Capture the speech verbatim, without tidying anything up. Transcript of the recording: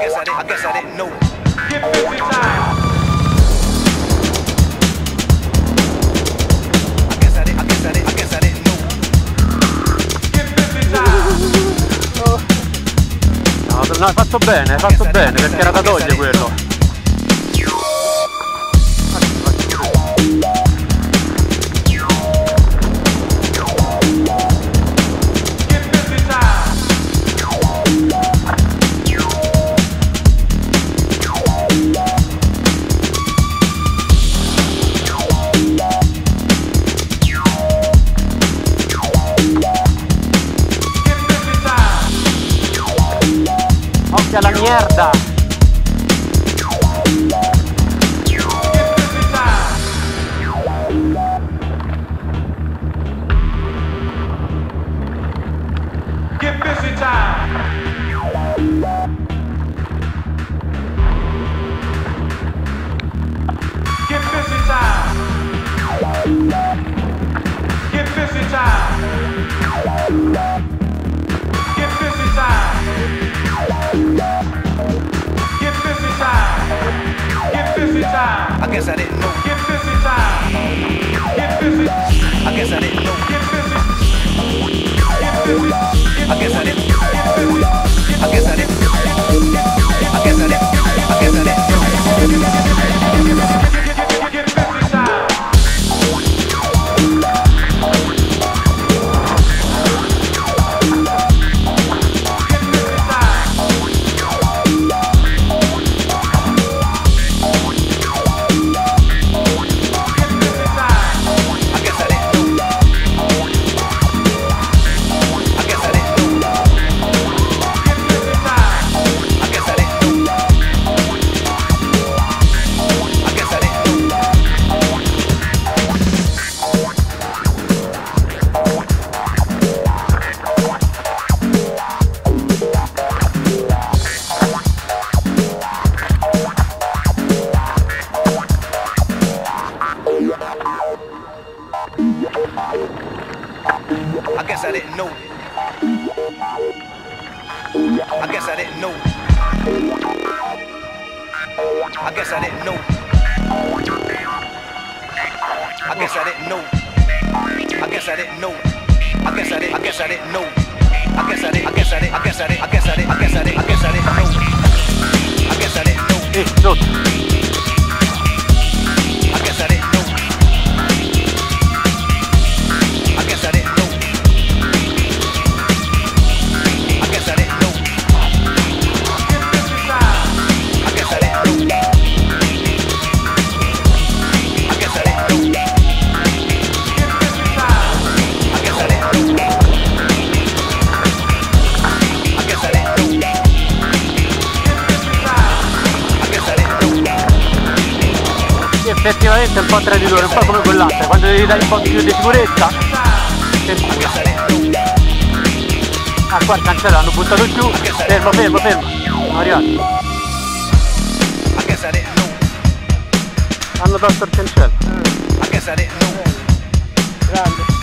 guess I didn't, I guess I didn't know. Get busy time. I guess I didn't, I guess I didn't, I guess I didn't know. Get busy time. No, no, hai fatto bene, hai fatto bene, perché era da togliere quello. Occhio alla mierda! Get busy time. Get busy time. Get busy time. Get busy time. Get busy time. Get busy time. I guess I didn't know. Get busy time. Get busy. I guess I didn't know. Get busy. Get busy. I guess I didn't. I guess I didn't. I guess I didn't. I guess I didn't know. Get busy time. I guess I didn't know. I guess I didn't know. I guess I didn't know. I guess I didn't know. I guess I didn't know. I guess I didn't. I guess I didn't know. I guess I didn't. I guess I didn't. I guess I didn't. I guess I didn't. I guess I didn't. I guess I didn't know. I guess I didn't know. Eh, sotto. I guess I didn't know. I guess I didn't know. I guess I didn't know. Get busy time. I guess I didn't know. I guess I didn't know. Get busy time. I guess I didn't know. I guess I didn't know. Get busy time. I guess I didn't know. Sì, effettivamente è un po' traditore, un po' come quell'altra, quando devi dare un po' più di sicurezza, che scusa. Ah, qua il cancello l'hanno buttato giù, fermo, fermo, fermo, siamo arrivati. I guess I didn't know. Hanno tolto il cancello. I guess I didn't know. Grande.